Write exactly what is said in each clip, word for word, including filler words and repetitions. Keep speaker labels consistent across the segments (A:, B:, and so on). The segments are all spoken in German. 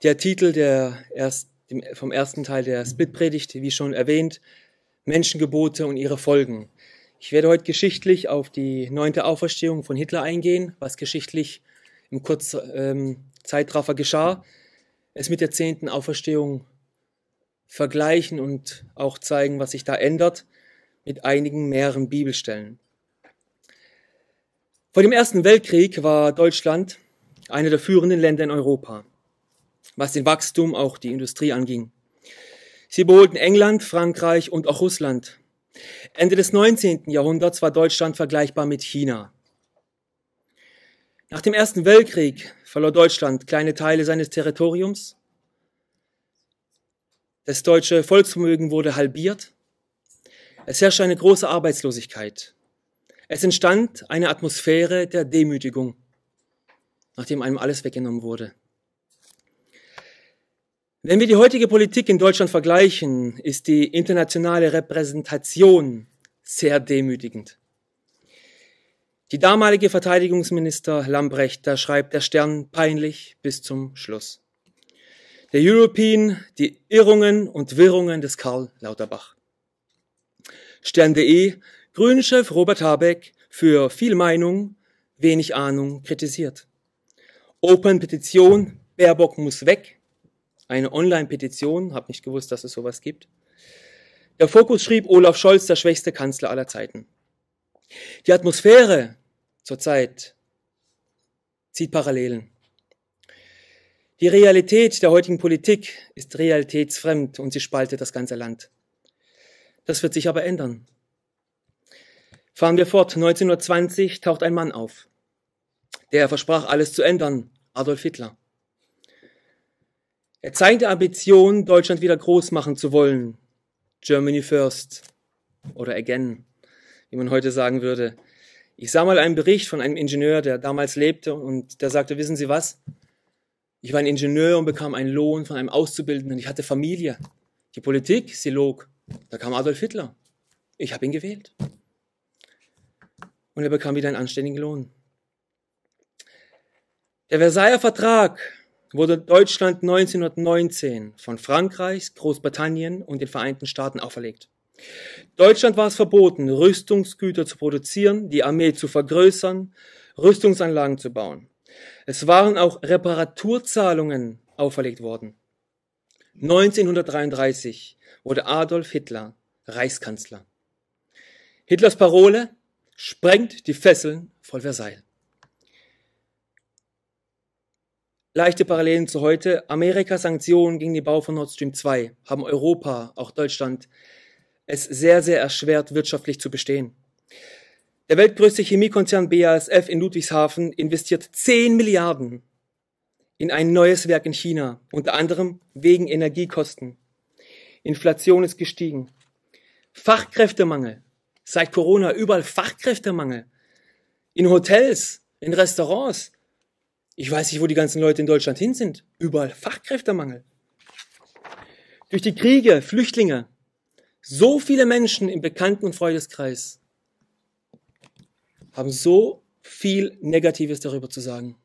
A: Der Titel der erst, dem, vom ersten Teil der Splitpredigt, wie schon erwähnt, Menschengebote und ihre Folgen. Ich werde heute geschichtlich auf die neunte Auferstehung von Hitler eingehen, was geschichtlich im Kurzzeitraffer ähm, geschah, es mit der zehnten Auferstehung vergleichen und auch zeigen, was sich da ändert, mit einigen mehreren Bibelstellen. Vor dem Ersten Weltkrieg war Deutschland einer der führenden Länder in Europa, was den Wachstum, auch die Industrie anging. Sie überholten England, Frankreich und auch Russland. Ende des neunzehnten Jahrhunderts war Deutschland vergleichbar mit China. Nach dem Ersten Weltkrieg verlor Deutschland kleine Teile seines Territoriums. Das deutsche Volksvermögen wurde halbiert. Es herrschte eine große Arbeitslosigkeit. Es entstand eine Atmosphäre der Demütigung, nachdem einem alles weggenommen wurde. Wenn wir die heutige Politik in Deutschland vergleichen, ist die internationale Repräsentation sehr demütigend. Die damalige Verteidigungsminister Lambrecht, da schreibt der Stern peinlich bis zum Schluss. Der European, die Irrungen und Wirrungen des Karl Lauterbach. Stern punkt de, Grünchef Robert Habeck, für viel Meinung, wenig Ahnung kritisiert. Open Petition, Baerbock muss weg. Eine Online-Petition, habe nicht gewusst, dass es sowas gibt. Der Fokus schrieb Olaf Scholz, der schwächste Kanzler aller Zeiten. Die Atmosphäre zurzeit zieht Parallelen. Die Realität der heutigen Politik ist realitätsfremd und sie spaltet das ganze Land. Das wird sich aber ändern. Fahren wir fort. neunzehnhundertzwanzig taucht ein Mann auf. Der versprach, alles zu ändern. Adolf Hitler. Er zeigte Ambition, Deutschland wieder groß machen zu wollen. Germany first. Oder again, wie man heute sagen würde. Ich sah mal einen Bericht von einem Ingenieur, der damals lebte, und der sagte, wissen Sie was? Ich war ein Ingenieur und bekam einen Lohn von einem Auszubildenden. Ich hatte Familie. Die Politik, sie log. Da kam Adolf Hitler. Ich habe ihn gewählt. Und er bekam wieder einen anständigen Lohn. Der Versailler Vertrag wurde Deutschland neunzehnhundertneunzehn von Frankreich, Großbritannien und den Vereinigten Staaten auferlegt. Deutschland war es verboten, Rüstungsgüter zu produzieren, die Armee zu vergrößern, Rüstungsanlagen zu bauen. Es waren auch Reparaturzahlungen auferlegt worden. neunzehnhundertdreiunddreißig wurde Adolf Hitler Reichskanzler. Hitlers Parole: sprengt die Fesseln von Versailles. Leichte Parallelen zu heute. Amerikas Sanktionen gegen den Bau von Nord Stream zwei haben Europa, auch Deutschland, es sehr, sehr erschwert, wirtschaftlich zu bestehen. Der weltgrößte Chemiekonzern B A S F in Ludwigshafen investiert zehn Milliarden in ein neues Werk in China, unter anderem wegen Energiekosten. Inflation ist gestiegen. Fachkräftemangel. Seit Corona überall Fachkräftemangel. In Hotels, in Restaurants. Ich weiß nicht, wo die ganzen Leute in Deutschland hin sind. Überall Fachkräftemangel. Durch die Kriege, Flüchtlinge. So viele Menschen im Bekannten- und Freundeskreis haben so viel Negatives darüber zu sagen.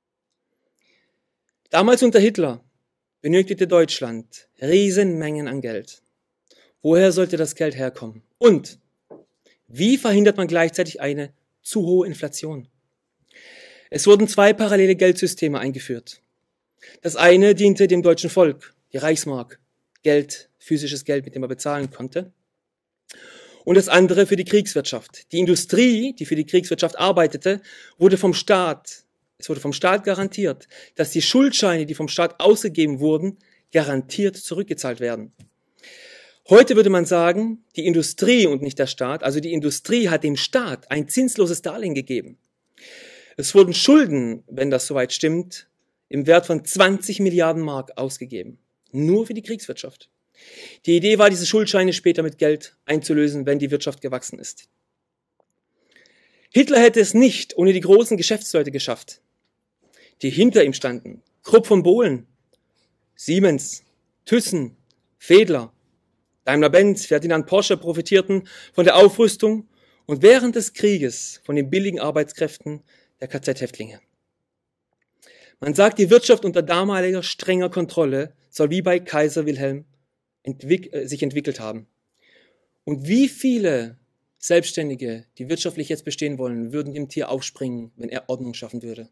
A: Damals unter Hitler benötigte Deutschland Riesenmengen an Geld. Woher sollte das Geld herkommen? Und wie verhindert man gleichzeitig eine zu hohe Inflation? Es wurden zwei parallele Geldsysteme eingeführt. Das eine diente dem deutschen Volk, die Reichsmark, Geld, physisches Geld, mit dem man bezahlen konnte. Und das andere für die Kriegswirtschaft. Die Industrie, die für die Kriegswirtschaft arbeitete, wurde vom Staat, es wurde vom Staat garantiert, dass die Schuldscheine, die vom Staat ausgegeben wurden, garantiert zurückgezahlt werden. Heute würde man sagen, die Industrie und nicht der Staat, also die Industrie hat dem Staat ein zinsloses Darlehen gegeben. Es wurden Schulden, wenn das soweit stimmt, im Wert von zwanzig Milliarden Mark ausgegeben. Nur für die Kriegswirtschaft. Die Idee war, diese Schuldscheine später mit Geld einzulösen, wenn die Wirtschaft gewachsen ist. Hitler hätte es nicht ohne die großen Geschäftsleute geschafft, die hinter ihm standen. Krupp von Bohlen, Siemens, Thyssen, Fedler, Daimler-Benz, Ferdinand Porsche profitierten von der Aufrüstung und während des Krieges von den billigen Arbeitskräften der K Z-Häftlinge. Man sagt, die Wirtschaft unter damaliger strenger Kontrolle soll wie bei Kaiser Wilhelm entwick- äh, sich entwickelt haben. Und wie viele Selbstständige, die wirtschaftlich jetzt bestehen wollen, würden dem Tier aufspringen, wenn er Ordnung schaffen würde?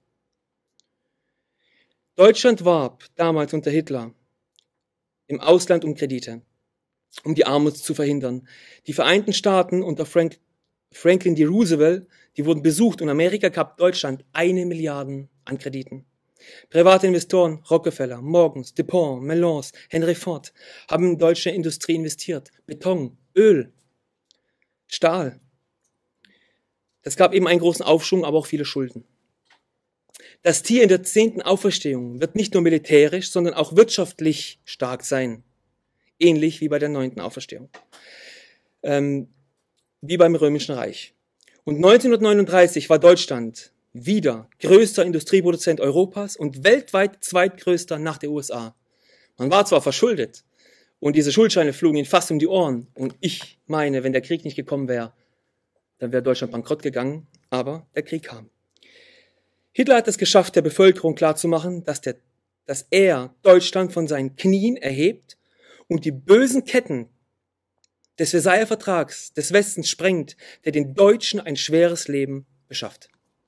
A: Deutschland warb damals unter Hitler im Ausland um Kredite, um die Armut zu verhindern. Die Vereinigten Staaten unter Frank, Franklin D. Roosevelt, die wurden besucht und Amerika gab Deutschland eine Milliarde an Krediten. Private Investoren, Rockefeller, Morgans, DuPont, Mellons, Henry Ford, haben in deutsche Industrie investiert. Beton, Öl, Stahl. Das gab eben einen großen Aufschwung, aber auch viele Schulden. Das Tier in der zehnten Auferstehung wird nicht nur militärisch, sondern auch wirtschaftlich stark sein. Ähnlich wie bei der neunten Auferstehung. Ähm, wie beim Römischen Reich. Und neunzehnhundertneununddreißig war Deutschland wieder größter Industrieproduzent Europas und weltweit zweitgrößter nach den U S A. Man war zwar verschuldet und diese Schuldscheine flogen ihnen fast um die Ohren. Und ich meine, wenn der Krieg nicht gekommen wäre, dann wäre Deutschland bankrott gegangen, aber der Krieg kam. Hitler hat es geschafft, der Bevölkerung klarzumachen, dass, der, dass er Deutschland von seinen Knien erhebt und die bösen Ketten des Versailler Vertrags des Westens sprengt, der den Deutschen ein schweres Leben beschafft.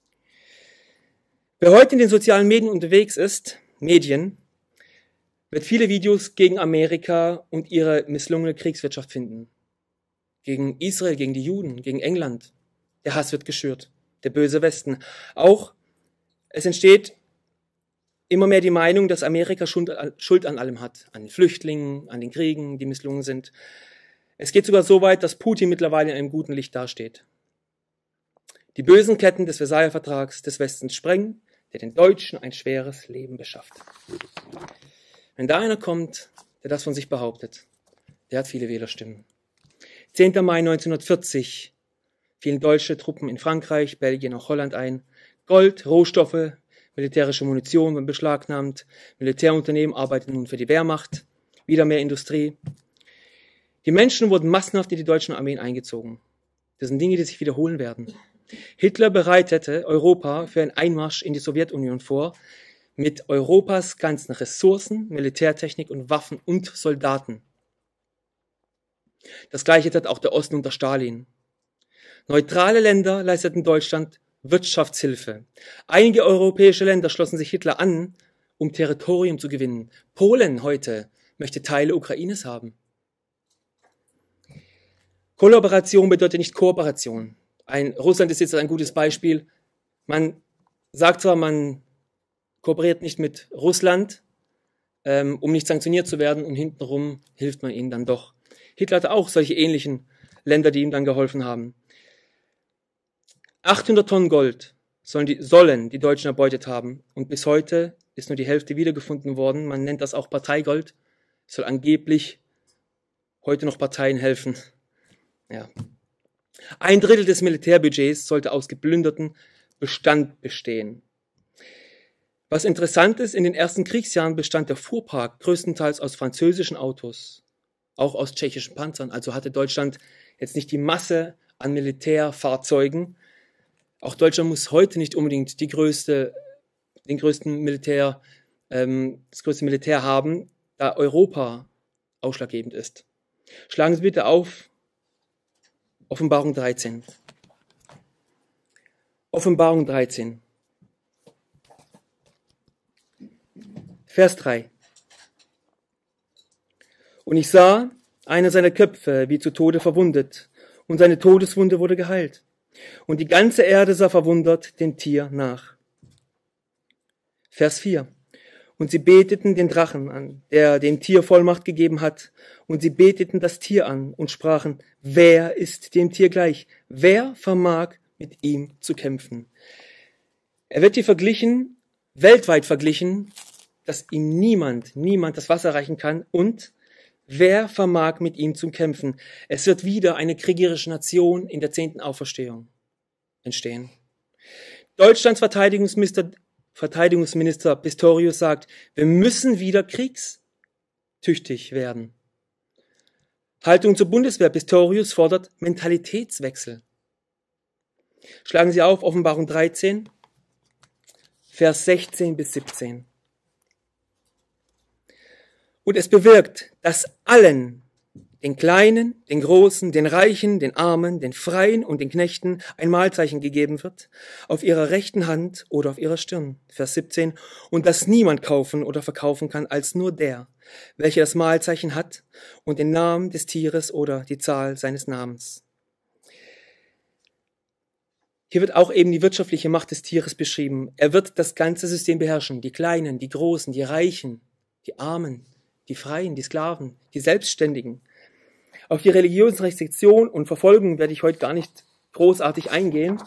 A: Wer heute in den sozialen Medien unterwegs ist, Medien, wird viele Videos gegen Amerika und ihre misslungene Kriegswirtschaft finden. Gegen Israel, gegen die Juden, gegen England. Der Hass wird geschürt, der böse Westen. Auch es entsteht immer mehr die Meinung, dass Amerika Schuld an allem hat. An den Flüchtlingen, an den Kriegen, die misslungen sind. Es geht sogar so weit, dass Putin mittlerweile in einem guten Licht dasteht. Die bösen Ketten des Versailler Vertrags des Westens sprengen, der den Deutschen ein schweres Leben beschafft. Wenn da einer kommt, der das von sich behauptet, der hat viele Wählerstimmen. zehnter Mai neunzehnhundertvierzig fielen deutsche Truppen in Frankreich, Belgien, auch Holland ein. Gold, Rohstoffe, militärische Munition wurden beschlagnahmt. Militärunternehmen arbeiteten nun für die Wehrmacht. Wieder mehr Industrie. Die Menschen wurden massenhaft in die deutschen Armeen eingezogen. Das sind Dinge, die sich wiederholen werden. Hitler bereitete Europa für einen Einmarsch in die Sowjetunion vor, mit Europas ganzen Ressourcen, Militärtechnik und Waffen und Soldaten. Das Gleiche tat auch der Osten unter Stalin. Neutrale Länder leisteten Deutschland Wirtschaftshilfe. Einige europäische Länder schlossen sich Hitler an, um Territorium zu gewinnen. Polen heute möchte Teile Ukraines haben. Kollaboration bedeutet nicht Kooperation. Ein, Russland ist jetzt ein gutes Beispiel. Man sagt zwar, man kooperiert nicht mit Russland, ähm, um nicht sanktioniert zu werden, und hintenrum hilft man ihnen dann doch. Hitler hatte auch solche ähnlichen Länder, die ihm dann geholfen haben. achthundert Tonnen Gold sollen die, sollen die Deutschen erbeutet haben. Und bis heute ist nur die Hälfte wiedergefunden worden. Man nennt das auch Parteigold. Es soll angeblich heute noch Parteien helfen. Ja. Ein Drittel des Militärbudgets sollte aus geplünderten Bestand bestehen. Was interessant ist, in den ersten Kriegsjahren bestand der Fuhrpark größtenteils aus französischen Autos, auch aus tschechischen Panzern. Also hatte Deutschland jetzt nicht die Masse an Militärfahrzeugen. Auch Deutschland muss heute nicht unbedingt die größte, den größten Militär, ähm, das größte Militär haben, da Europa ausschlaggebend ist. Schlagen Sie bitte auf Offenbarung dreizehn. Offenbarung dreizehn. Vers drei. Und ich sah einer seiner Köpfe wie zu Tode verwundet, und seine Todeswunde wurde geheilt. Und die ganze Erde sah verwundert dem Tier nach. Vers vier. Und sie beteten den Drachen an, der dem Tier Vollmacht gegeben hat. Und sie beteten das Tier an und sprachen, wer ist dem Tier gleich? Wer vermag mit ihm zu kämpfen? Er wird hier verglichen, weltweit verglichen, dass ihm niemand, niemand das Wasser reichen kann. Und wer vermag mit ihm zu kämpfen? Es wird wieder eine kriegerische Nation in der zehnten Auferstehung entstehen. Deutschlands Verteidigungsminister Verteidigungsminister Pistorius sagt, wir müssen wieder kriegstüchtig werden. Haltung zur Bundeswehr. Pistorius fordert Mentalitätswechsel. Schlagen Sie auf Offenbarung dreizehn, Vers sechzehn bis siebzehn. Und es bewirkt, dass allen, den Kleinen, den Großen, den Reichen, den Armen, den Freien und den Knechten ein Mahlzeichen gegeben wird, auf ihrer rechten Hand oder auf ihrer Stirn. Vers siebzehn. Und dass niemand kaufen oder verkaufen kann, als nur der, welcher das Mahlzeichen hat und den Namen des Tieres oder die Zahl seines Namens. Hier wird auch eben die wirtschaftliche Macht des Tieres beschrieben. Er wird das ganze System beherrschen. Die Kleinen, die Großen, die Reichen, die Armen, die Freien, die Sklaven, die Selbstständigen. Auf die religiösen Restriktionen und Verfolgung werde ich heute gar nicht großartig eingehen.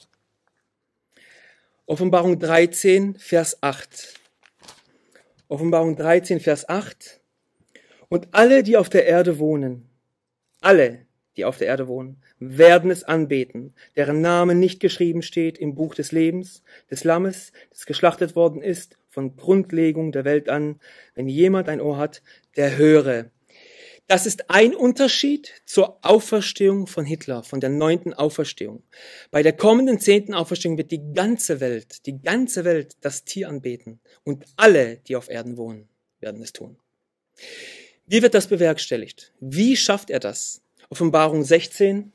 A: Offenbarung dreizehn, Vers acht. Offenbarung dreizehn, Vers acht. Und alle, die auf der Erde wohnen, alle, die auf der Erde wohnen, werden es anbeten, deren Name nicht geschrieben steht im Buch des Lebens, des Lammes, das geschlachtet worden ist, von Grundlegung der Welt an. Wenn jemand ein Ohr hat, der höre. Das ist ein Unterschied zur Auferstehung von Hitler, von der neunten Auferstehung. Bei der kommenden zehnten Auferstehung wird die ganze Welt, die ganze Welt das Tier anbeten. Und alle, die auf Erden wohnen, werden es tun. Wie wird das bewerkstelligt? Wie schafft er das? Offenbarung sechzehn.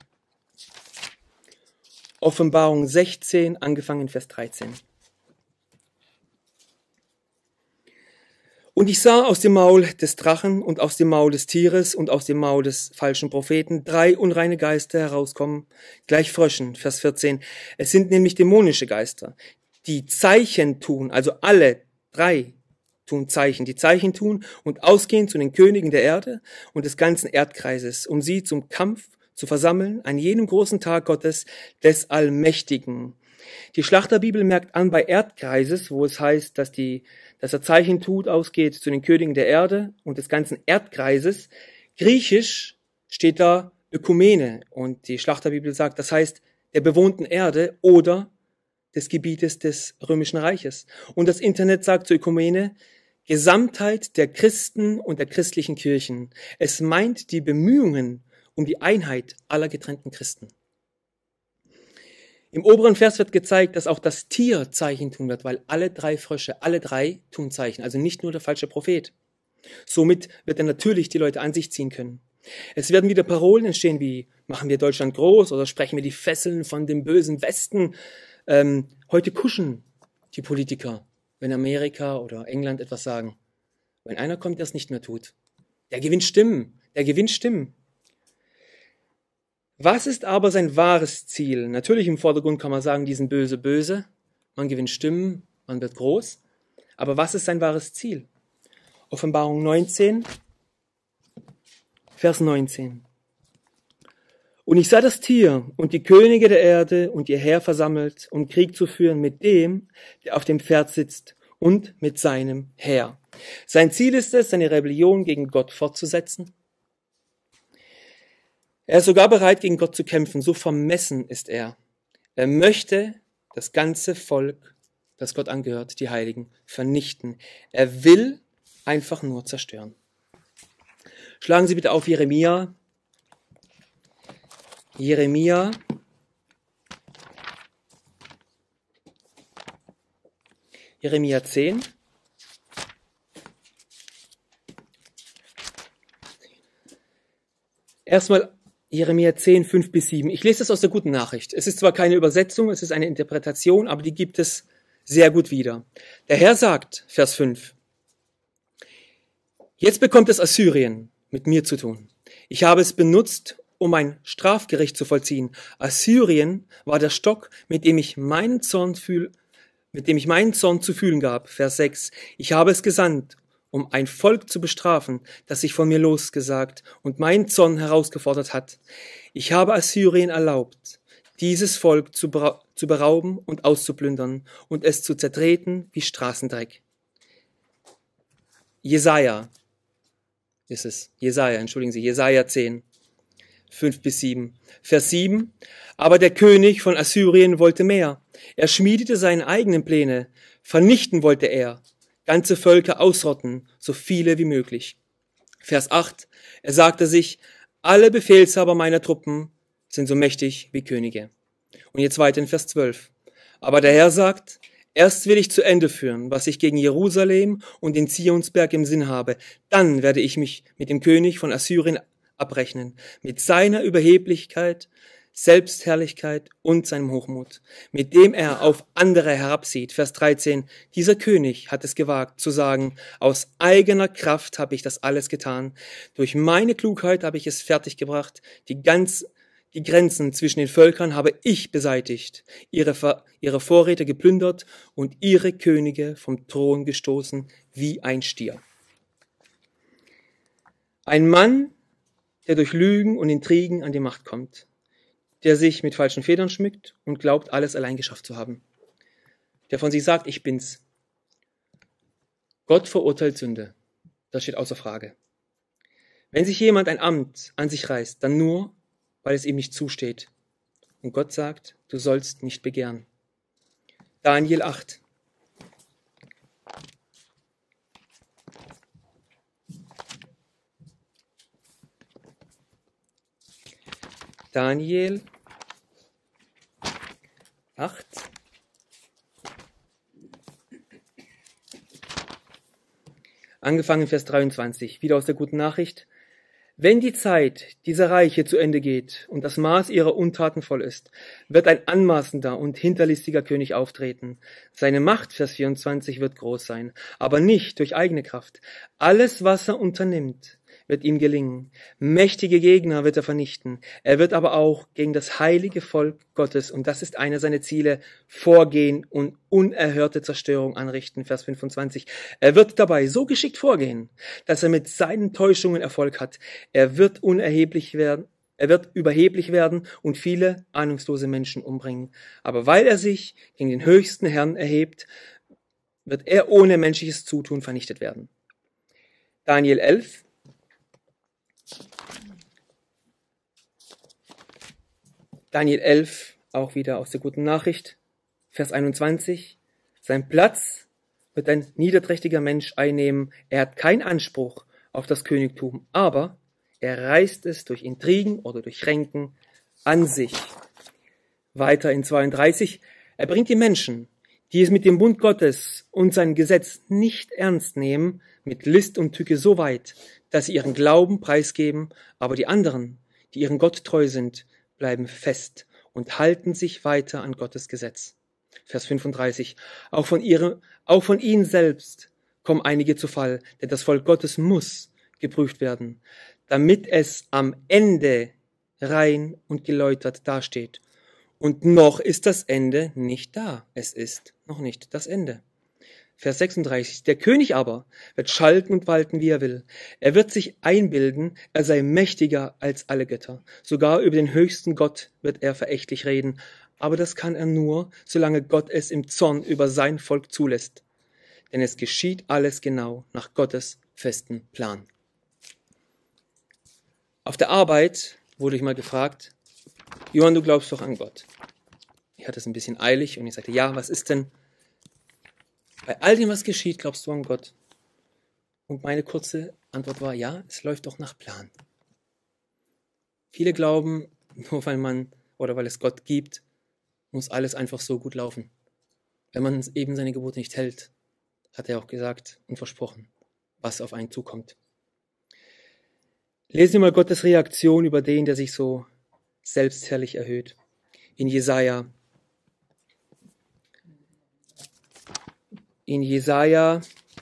A: Offenbarung sechzehn, angefangen Vers dreizehn. Und ich sah aus dem Maul des Drachen und aus dem Maul des Tieres und aus dem Maul des falschen Propheten drei unreine Geister herauskommen, gleich Fröschen, Vers vierzehn. Es sind nämlich dämonische Geister, die Zeichen tun, also alle drei tun Zeichen, die Zeichen tun und ausgehen zu den Königen der Erde und des ganzen Erdkreises, um sie zum Kampf zu versammeln an jenem großen Tag Gottes, des Allmächtigen. Die Schlachterbibel merkt an bei Erdkreises, wo es heißt, dass die dass er Zeichen tut, ausgeht zu den Königen der Erde und des ganzen Erdkreises. Griechisch steht da Ökumene und die Schlachterbibel sagt, das heißt der bewohnten Erde oder des Gebietes des Römischen Reiches. Und das Internet sagt zur Ökumene Gesamtheit der Christen und der christlichen Kirchen. Es meint die Bemühungen um die Einheit aller getrennten Christen. Im oberen Vers wird gezeigt, dass auch das Tier Zeichen tun wird, weil alle drei Frösche, alle drei tun Zeichen, also nicht nur der falsche Prophet. Somit wird er natürlich die Leute an sich ziehen können. Es werden wieder Parolen entstehen wie, machen wir Deutschland groß oder sprechen wir die Fesseln von dem bösen Westen. Ähm, heute kuschen die Politiker, wenn Amerika oder England etwas sagen. Wenn einer kommt, der es nicht mehr tut. Der gewinnt Stimmen, der gewinnt Stimmen. Was ist aber sein wahres Ziel? Natürlich im Vordergrund kann man sagen, die sind böse, böse. Man gewinnt Stimmen, man wird groß. Aber was ist sein wahres Ziel? Offenbarung neunzehn, Vers neunzehn. Und ich sah das Tier und die Könige der Erde und ihr Heer versammelt, um Krieg zu führen mit dem, der auf dem Pferd sitzt und mit seinem Heer. Sein Ziel ist es, seine Rebellion gegen Gott fortzusetzen. Er ist sogar bereit, gegen Gott zu kämpfen. So vermessen ist er. Er möchte das ganze Volk, das Gott angehört, die Heiligen, vernichten. Er will einfach nur zerstören. Schlagen Sie bitte auf Jeremia. Jeremia. Jeremia zehn. Erstmal Jeremia zehn, fünf bis sieben. Ich lese das aus der Guten Nachricht. Es ist zwar keine Übersetzung, es ist eine Interpretation, aber die gibt es sehr gut wieder. Der Herr sagt, Vers fünf, jetzt bekommt es Assyrien mit mir zu tun. Ich habe es benutzt, um ein Strafgericht zu vollziehen. Assyrien war der Stock, mit dem ich meinen Zorn fühl, mit dem ich meinen Zorn zu fühlen gab. Vers sechs, ich habe es gesandt, um ein Volk zu bestrafen, das sich von mir losgesagt und meinen Zorn herausgefordert hat. Ich habe Assyrien erlaubt, dieses Volk zu, bera- zu berauben und auszuplündern und es zu zertreten wie Straßendreck. Jesaja ist es. Jesaja, entschuldigen Sie, Jesaja zehn, fünf bis sieben. Vers sieben. Aber der König von Assyrien wollte mehr. Er schmiedete seine eigenen Pläne. Vernichten wollte er. Ganze Völker ausrotten, so viele wie möglich. Vers acht. Er sagte sich, alle Befehlshaber meiner Truppen sind so mächtig wie Könige. Und jetzt weiter in Vers zwölf. Aber der Herr sagt, Erst will ich zu Ende führen, was ich gegen Jerusalem und den Zionsberg im Sinn habe. Dann werde ich mich mit dem König von Assyrien abrechnen, mit seiner Überheblichkeit, Selbstherrlichkeit und seinem Hochmut, mit dem er auf andere herabsieht. Vers dreizehn, dieser König hat es gewagt zu sagen, aus eigener Kraft habe ich das alles getan. Durch meine Klugheit habe ich es fertiggebracht. Die ganz Die Grenzen zwischen den Völkern habe ich beseitigt, ihre, ihre Vorräte geplündert und ihre Könige vom Thron gestoßen wie ein Stier. Ein Mann, der durch Lügen und Intrigen an die Macht kommt, der sich mit falschen Federn schmückt und glaubt, alles allein geschafft zu haben, der von sich sagt, ich bin's. Gott verurteilt Sünde, das steht außer Frage. Wenn sich jemand ein Amt an sich reißt, dann nur, weil es ihm nicht zusteht. Und Gott sagt, du sollst nicht begehren. Daniel acht. Daniel acht. Angefangen Vers dreiundzwanzig, wieder aus der guten Nachricht. Wenn die Zeit dieser Reiche zu Ende geht und das Maß ihrer Untaten voll ist, wird ein anmaßender und hinterlistiger König auftreten. Seine Macht, Vers vierundzwanzig, wird groß sein, aber nicht durch eigene Kraft. Alles, was er unternimmt, wird ihm gelingen. Mächtige Gegner wird er vernichten. Er wird aber auch gegen das heilige Volk Gottes, und das ist einer seiner Ziele, vorgehen und unerhörte Zerstörung anrichten. Vers fünfundzwanzig. Er wird dabei so geschickt vorgehen, dass er mit seinen Täuschungen Erfolg hat. Er wird unerheblich werden, er wird überheblich werden und viele ahnungslose Menschen umbringen. Aber weil er sich gegen den höchsten Herrn erhebt, wird er ohne menschliches Zutun vernichtet werden. Daniel elf. Daniel elf, auch wieder aus der guten Nachricht, Vers einundzwanzig. Sein Platz wird ein niederträchtiger Mensch einnehmen. Er hat keinen Anspruch auf das Königtum, aber er reißt es durch Intrigen oder durch Ränken an sich. Weiter in zweiunddreißig. Er bringt die Menschen, die es mit dem Bund Gottes und seinem Gesetz nicht ernst nehmen, mit List und Tücke so weit, dass sie ihren Glauben preisgeben, aber die anderen, die ihren Gott treu sind, bleiben fest und halten sich weiter an Gottes Gesetz. Vers fünfunddreißig. Auch von ihrem, auch von ihnen selbst kommen einige zu Fall, denn das Volk Gottes muss geprüft werden, damit es am Ende rein und geläutert dasteht. Und noch ist das Ende nicht da. Es ist noch nicht das Ende. Vers sechsunddreißig. Der König aber wird schalten und walten, wie er will. Er wird sich einbilden, er sei mächtiger als alle Götter. Sogar über den höchsten Gott wird er verächtlich reden. Aber das kann er nur, solange Gott es im Zorn über sein Volk zulässt. Denn es geschieht alles genau nach Gottes festen Plan. Auf der Arbeit wurde ich mal gefragt, Johann, du glaubst doch an Gott. Ich hatte es ein bisschen eilig und ich sagte, ja, was ist denn? Bei all dem, was geschieht, glaubst du an Gott? Und meine kurze Antwort war, ja, es läuft doch nach Plan. Viele glauben, nur weil man oder weil es Gott gibt, muss alles einfach so gut laufen. Wenn man eben seine Gebote nicht hält, hat er auch gesagt und versprochen, was auf einen zukommt. Lesen wir mal Gottes Reaktion über den, der sich so selbstherrlich erhöht. In Jesaja. In Jesaja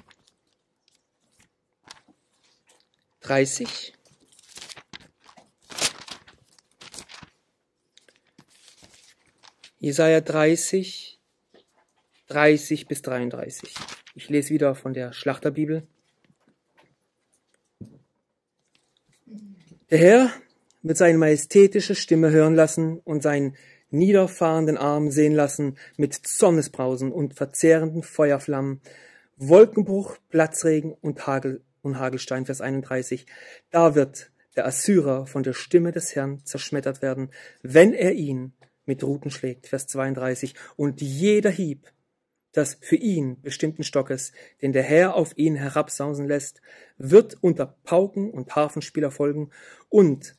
A: dreißig. Jesaja dreißig, dreißig bis dreiunddreißig. Ich lese wieder von der Schlachterbibel. Der Herr wird seine majestätische Stimme hören lassen und seinen niederfahrenden Arm sehen lassen mit Zornesbrausen und verzehrenden Feuerflammen, Wolkenbruch, Platzregen und Hagel und Hagelstein, Vers einunddreißig. Da wird der Assyrer von der Stimme des Herrn zerschmettert werden, wenn er ihn mit Ruten schlägt, Vers zweiunddreißig. Und jeder Hieb des für ihn bestimmten Stockes, den der Herr auf ihn herabsausen lässt, wird unter Pauken und Harfenspieler folgen, und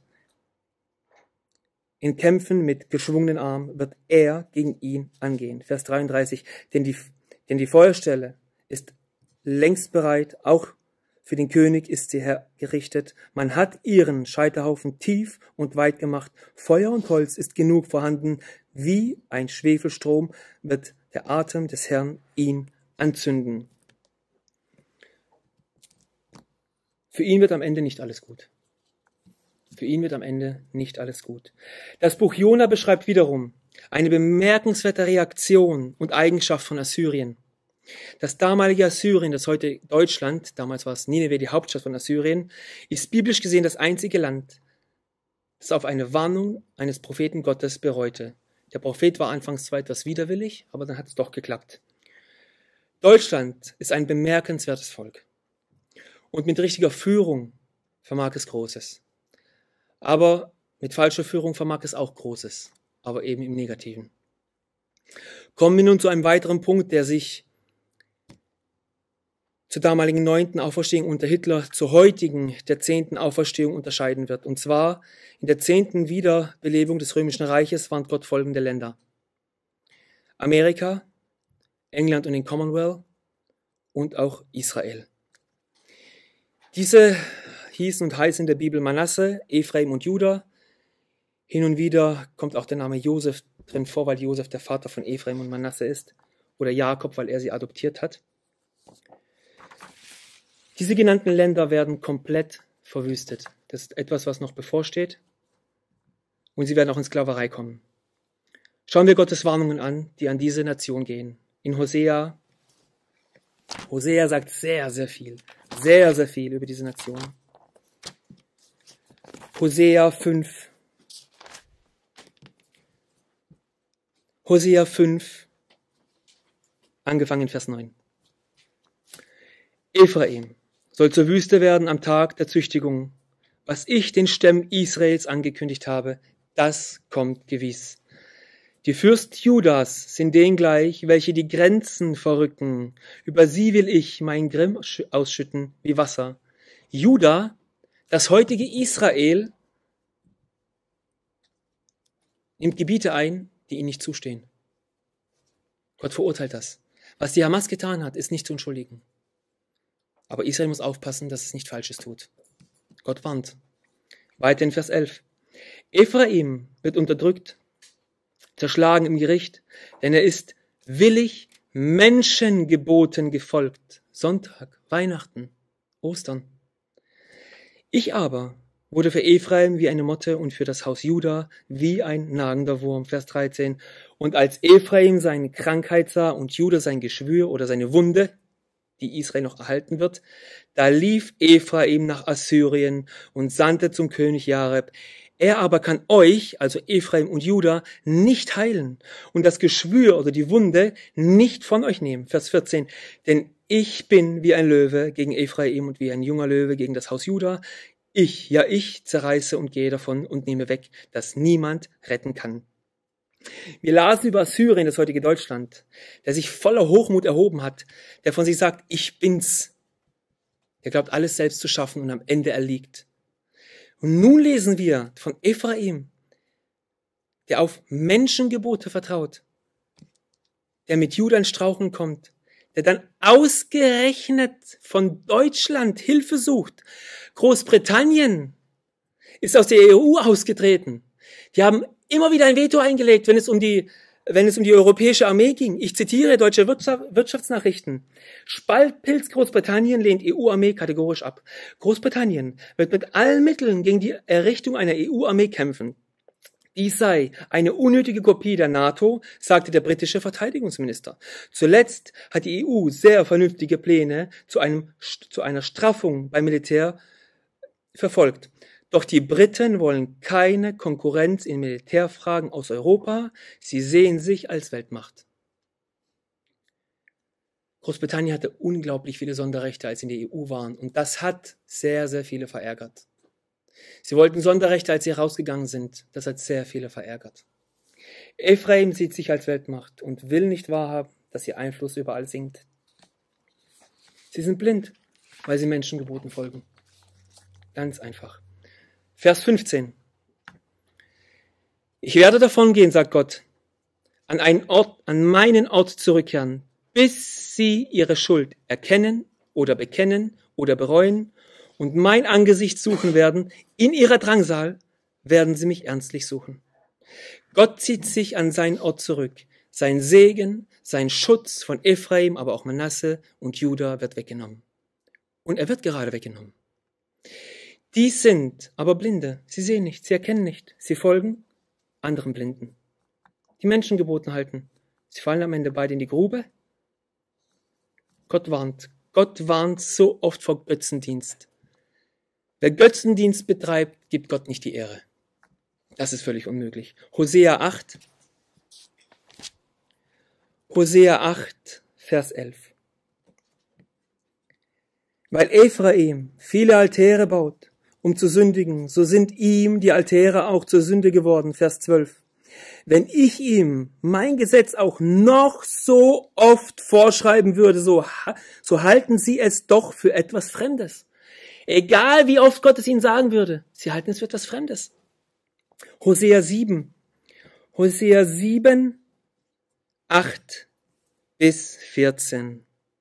A: in Kämpfen mit geschwungenen Armen wird er gegen ihn angehen. Vers dreiunddreißig. Denn die, Denn die Feuerstelle ist längst bereit, auch für den König ist sie hergerichtet. Man hat ihren Scheiterhaufen tief und weit gemacht. Feuer und Holz ist genug vorhanden. Wie ein Schwefelstrom wird der Atem des Herrn ihn anzünden. Für ihn wird am Ende nicht alles gut. Für ihn wird am Ende nicht alles gut. Das Buch Jona beschreibt wiederum eine bemerkenswerte Reaktion und Eigenschaft von Assyrien. Das damalige Assyrien, das heute Deutschland, damals war es Nineveh, die Hauptstadt von Assyrien, ist biblisch gesehen das einzige Land, das auf eine Warnung eines Propheten Gottes bereute. Der Prophet war anfangs zwar etwas widerwillig, aber dann hat es doch geklappt. Deutschland ist ein bemerkenswertes Volk. Und mit richtiger Führung vermag es Großes. Aber mit falscher Führung vermag es auch Großes, aber eben im Negativen. Kommen wir nun zu einem weiteren Punkt, der sich zur damaligen neunten Auferstehung unter Hitler zur heutigen, der zehnten Auferstehung unterscheiden wird. Und zwar in der zehnten Wiederbelebung des Römischen Reiches waren Gott folgende Länder: Amerika, England und den Commonwealth und auch Israel. Diese hießen und heißen in der Bibel Manasse, Ephraim und Juda. Hin und wieder kommt auch der Name Josef drin vor, weil Josef der Vater von Ephraim und Manasse ist. Oder Jakob, weil er sie adoptiert hat. Diese genannten Länder werden komplett verwüstet. Das ist etwas, was noch bevorsteht. Und sie werden auch in Sklaverei kommen. Schauen wir Gottes Warnungen an, die an diese Nation gehen. In Hosea. Hosea sagt sehr, sehr viel. Sehr, sehr viel über diese Nation. Hosea fünf. Hosea fünf, angefangen in Vers neun. Ephraim soll zur Wüste werden am Tag der Züchtigung. Was ich den Stämmen Israels angekündigt habe, das kommt gewiss. Die Fürst Judas sind denen gleich, welche die Grenzen verrücken. Über sie will ich mein Grimm ausschütten wie Wasser. Juda, das heutige Israel, nimmt Gebiete ein, die ihnen nicht zustehen. Gott verurteilt das. Was die Hamas getan hat, ist nicht zu entschuldigen. Aber Israel muss aufpassen, dass es nicht Falsches tut. Gott warnt. Weiter in Vers elf. Ephraim wird unterdrückt, zerschlagen im Gericht, denn er ist willig Menschengeboten gefolgt. Sonntag, Weihnachten, Ostern. Ich aber wurde für Ephraim wie eine Motte und für das Haus Juda wie ein nagender Wurm. Vers dreizehn. Und als Ephraim seine Krankheit sah und Juda sein Geschwür oder seine Wunde, die Israel noch erhalten wird, da lief Ephraim nach Assyrien und sandte zum König Jareb. Er aber kann euch, also Ephraim und Juda, nicht heilen und das Geschwür oder die Wunde nicht von euch nehmen. Vers vierzehn. Denn ich bin wie ein Löwe gegen Ephraim und wie ein junger Löwe gegen das Haus Juda. Ich, ja ich, zerreiße und gehe davon und nehme weg, dass niemand retten kann. Wir lasen über Assyrien, das heutige Deutschland, der sich voller Hochmut erhoben hat, der von sich sagt, ich bin's. Der glaubt, alles selbst zu schaffen und am Ende erliegt. Und nun lesen wir von Ephraim, der auf Menschengebote vertraut, der mit Juda in Strauchen kommt, der dann ausgerechnet von Deutschland Hilfe sucht. Großbritannien ist aus der E U ausgetreten. Die haben immer wieder ein Veto eingelegt, wenn es um die, wenn es um die europäische Armee ging. Ich zitiere deutsche Wirtschaftsnachrichten. Spaltpilz Großbritannien lehnt E U-Armee kategorisch ab. Großbritannien wird mit allen Mitteln gegen die Errichtung einer E U-Armee kämpfen. Dies sei eine unnötige Kopie der NATO, sagte der britische Verteidigungsminister. Zuletzt hat die E U sehr vernünftige Pläne zu einem, zu einer Straffung beim Militär verfolgt. Doch die Briten wollen keine Konkurrenz in Militärfragen aus Europa. Sie sehen sich als Weltmacht. Großbritannien hatte unglaublich viele Sonderrechte, als sie in der E U waren. Und das hat sehr, sehr viele verärgert. Sie wollten Sonderrechte, als sie rausgegangen sind. Das hat sehr viele verärgert. Ephraim sieht sich als Weltmacht und will nicht wahrhaben, dass ihr Einfluss überall sinkt. Sie sind blind, weil sie Menschengeboten folgen. Ganz einfach. Vers fünfzehn. Ich werde davon gehen, sagt Gott, an einen Ort, an meinen Ort zurückkehren, bis sie ihre Schuld erkennen oder bekennen oder bereuen und mein Angesicht suchen werden. In ihrer Drangsal werden sie mich ernstlich suchen. Gott zieht sich an seinen Ort zurück. Sein Segen, sein Schutz von Ephraim, aber auch Manasse und Juda wird weggenommen. Und er wird gerade weggenommen. Die sind aber Blinde. Sie sehen nicht, sie erkennen nicht. Sie folgen anderen Blinden, die Menschen geboten halten. Sie fallen am Ende beide in die Grube. Gott warnt. Gott warnt so oft vor Götzendienst. Wer Götzendienst betreibt, gibt Gott nicht die Ehre. Das ist völlig unmöglich. Hosea acht. Hosea acht, Vers elf. Weil Ephraim viele Altäre baut, um zu sündigen, so sind ihm die Altäre auch zur Sünde geworden. Vers zwölf. Wenn ich ihm mein Gesetz auch noch so oft vorschreiben würde, so, so halten sie es doch für etwas Fremdes. Egal wie oft Gott es ihnen sagen würde, sie halten es für etwas Fremdes. Hosea sieben. Hosea sieben, acht bis vierzehn.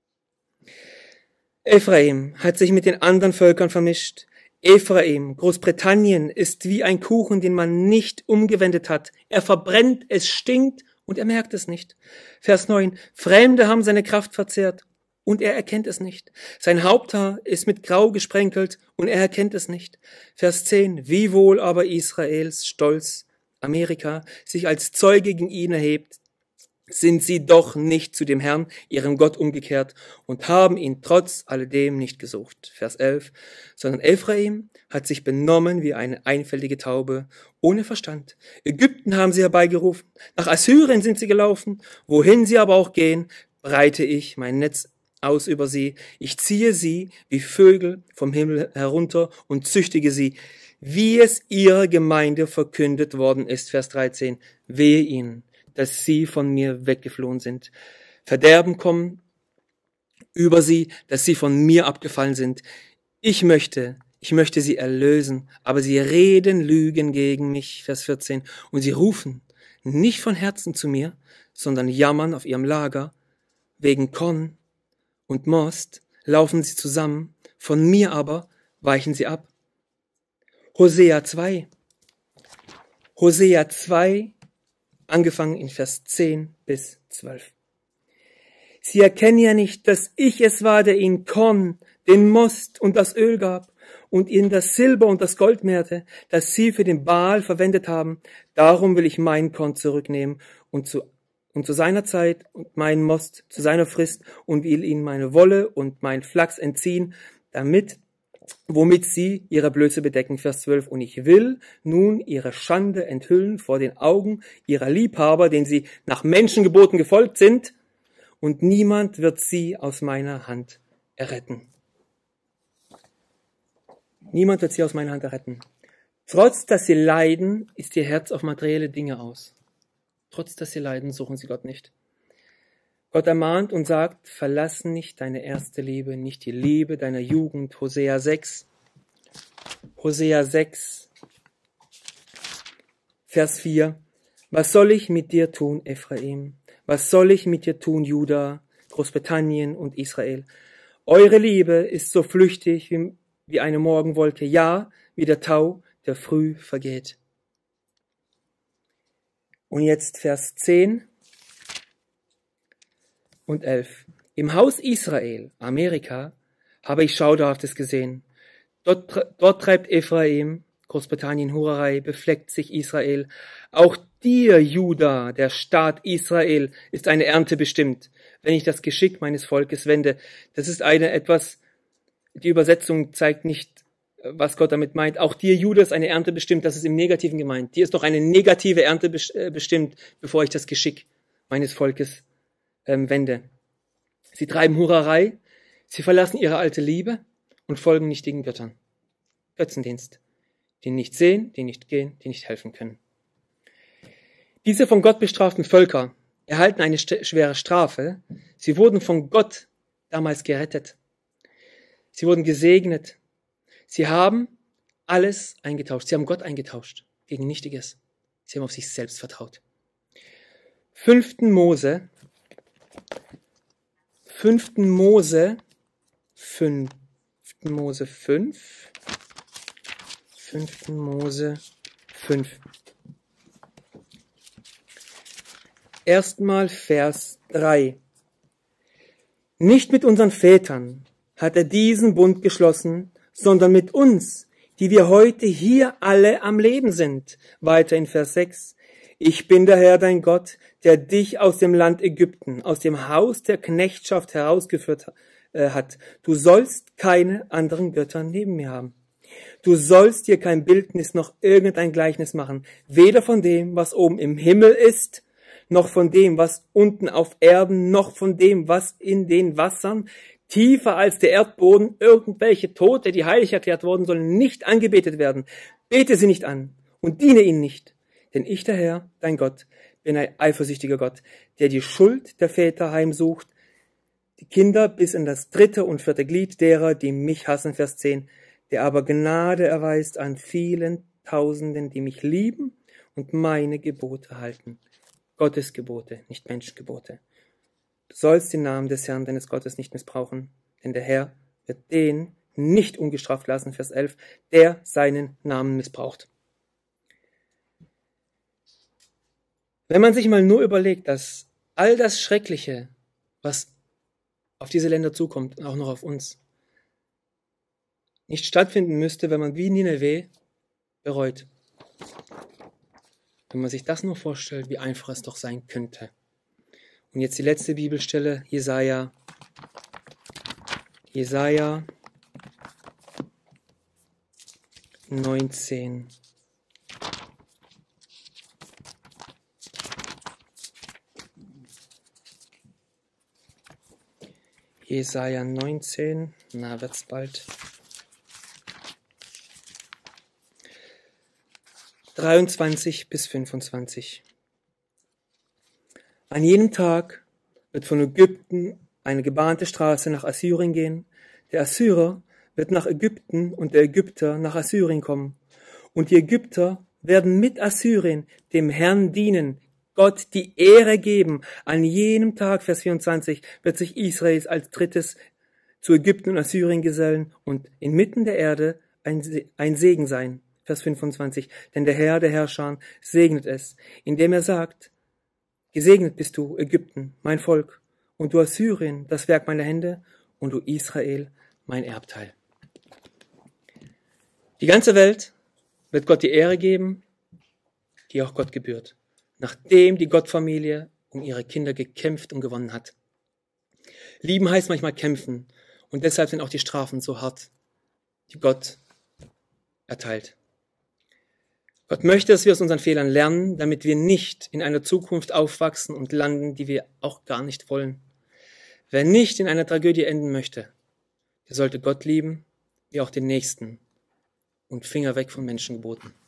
A: Ephraim hat sich mit den anderen Völkern vermischt. Ephraim, Großbritannien, ist wie ein Kuchen, den man nicht umgewendet hat. Er verbrennt, es stinkt und er merkt es nicht. Vers neun. Fremde haben seine Kraft verzehrt und er erkennt es nicht. Sein Haupthaar ist mit Grau gesprenkelt und er erkennt es nicht. Vers zehn. Wie wohl aber Israels Stolz, Amerika, sich als Zeuge gegen ihn erhebt, sind sie doch nicht zu dem Herrn, ihrem Gott, umgekehrt und haben ihn trotz alledem nicht gesucht. Vers elf. Sondern Ephraim hat sich benommen wie eine einfältige Taube, ohne Verstand. Ägypten haben sie herbeigerufen, nach Assyrien sind sie gelaufen, wohin sie aber auch gehen, breite ich mein Netz aus über sie. Ich ziehe sie wie Vögel vom Himmel herunter und züchtige sie, wie es ihrer Gemeinde verkündet worden ist. Vers dreizehn. Wehe ihnen, dass sie von mir weggeflohen sind. Verderben kommen über sie, dass sie von mir abgefallen sind. Ich möchte, ich möchte sie erlösen, aber sie reden Lügen gegen mich. Vers vierzehn. Und sie rufen nicht von Herzen zu mir, sondern jammern auf ihrem Lager. Wegen Korn und Most laufen sie zusammen, von mir aber weichen sie ab. Hosea zwei. Hosea zwei, angefangen in Vers zehn bis zwölf. Sie erkennen ja nicht, dass ich es war, der ihnen Korn, den Most und das Öl gab und ihnen das Silber und das Gold mehrte, das sie für den Baal verwendet haben. Darum will ich mein Korn zurücknehmen und zu, und zu seiner Zeit und meinen Most zu seiner Frist und will ihnen meine Wolle und mein Flachs entziehen, damit womit sie ihre Blöße bedecken. Vers zwölf. Und ich will nun ihre Schande enthüllen vor den Augen ihrer Liebhaber, denen sie nach Menschengeboten gefolgt sind, und niemand wird sie aus meiner Hand erretten. Niemand wird sie aus meiner Hand erretten. Trotz, dass sie leiden, ist ihr Herz auf materielle Dinge aus. Trotz, dass sie leiden, suchen sie Gott nicht. Gott ermahnt und sagt, verlass nicht deine erste Liebe, nicht die Liebe deiner Jugend. Hosea sechs. Hosea sechs, Vers vier. Was soll ich mit dir tun, Ephraim? Was soll ich mit dir tun, Juda, Großbritannien und Israel? Eure Liebe ist so flüchtig wie, wie eine Morgenwolke, ja, wie der Tau, der früh vergeht. Und jetzt Vers zehn und elf. Im Haus Israel, Amerika, habe ich Schauderhaftes gesehen. Dort, dort treibt Ephraim, Großbritannien, Hurerei, befleckt sich Israel. Auch dir, Juda, der Staat Israel, ist eine Ernte bestimmt, wenn ich das Geschick meines Volkes wende. Das ist eine etwas, die Übersetzung zeigt nicht, was Gott damit meint. Auch dir, Juda, ist eine Ernte bestimmt, das ist im Negativen gemeint. Dir ist doch eine negative Ernte bestimmt, bevor ich das Geschick meines Volkes ähm, wende. Sie treiben Hurerei, sie verlassen ihre alte Liebe und folgen nichtigen Göttern. Götzendienst, die nicht sehen, die nicht gehen, die nicht helfen können. Diese von Gott bestraften Völker erhalten eine schwere Strafe. Sie wurden von Gott damals gerettet. Sie wurden gesegnet. Sie haben alles eingetauscht. Sie haben Gott eingetauscht gegen Nichtiges. Sie haben auf sich selbst vertraut. Fünften Mose, fünften Mose, fünften Mose fünf, fünften Mose fünf. Erstmal Vers drei. Nicht mit unseren Vätern hat er diesen Bund geschlossen, sondern mit uns, die wir heute hier alle am Leben sind. Weiter in Vers sechs. Ich bin der Herr, dein Gott, der dich aus dem Land Ägypten, aus dem Haus der Knechtschaft herausgeführt äh, hat. Du sollst keine anderen Götter neben mir haben. Du sollst dir kein Bildnis noch irgendein Gleichnis machen, weder von dem, was oben im Himmel ist, noch von dem, was unten auf Erden, noch von dem, was in den Wassern, tiefer als der Erdboden, irgendwelche Tote, die heilig erklärt worden, sollen nicht angebetet werden. Bete sie nicht an und diene ihnen nicht. Denn ich, der Herr, dein Gott, bin ein eifersüchtiger Gott, der die Schuld der Väter heimsucht, die Kinder bis in das dritte und vierte Glied derer, die mich hassen, Vers zehn, der aber Gnade erweist an vielen Tausenden, die mich lieben und meine Gebote halten. Gottes Gebote, nicht Menschengebote. Du sollst den Namen des Herrn, deines Gottes, nicht missbrauchen, denn der Herr wird den nicht ungestraft lassen, Vers elf, der seinen Namen missbraucht. Wenn man sich mal nur überlegt, dass all das Schreckliche, was auf diese Länder zukommt, und auch noch auf uns, nicht stattfinden müsste, wenn man wie Nineveh bereut. Wenn man sich das nur vorstellt, wie einfach es doch sein könnte. Und jetzt die letzte Bibelstelle, Jesaja. Jesaja neunzehn. Jesaja neunzehn, na, wird's bald. dreiundzwanzig bis fünfundzwanzig. An jenem Tag wird von Ägypten eine gebahnte Straße nach Assyrien gehen. Der Assyrer wird nach Ägypten und der Ägypter nach Assyrien kommen. Und die Ägypter werden mit Assyrien dem Herrn dienen, Gott die Ehre geben. An jenem Tag, Vers vierundzwanzig, wird sich Israel als drittes zu Ägypten und Assyrien gesellen und inmitten der Erde ein, ein Segen sein. Vers fünfundzwanzig, denn der Herr, der Herrscher, segnet es, indem er sagt, gesegnet bist du, Ägypten, mein Volk, und du Assyrien, das Werk meiner Hände, und du Israel, mein Erbteil. Die ganze Welt wird Gott die Ehre geben, die auch Gott gebührt, nachdem die Gottfamilie um ihre Kinder gekämpft und gewonnen hat. Lieben heißt manchmal kämpfen, und deshalb sind auch die Strafen so hart, die Gott erteilt. Gott möchte, dass wir aus unseren Fehlern lernen, damit wir nicht in einer Zukunft aufwachsen und landen, die wir auch gar nicht wollen. Wer nicht in einer Tragödie enden möchte, der sollte Gott lieben, wie auch den Nächsten, und Finger weg von Menschengeboten.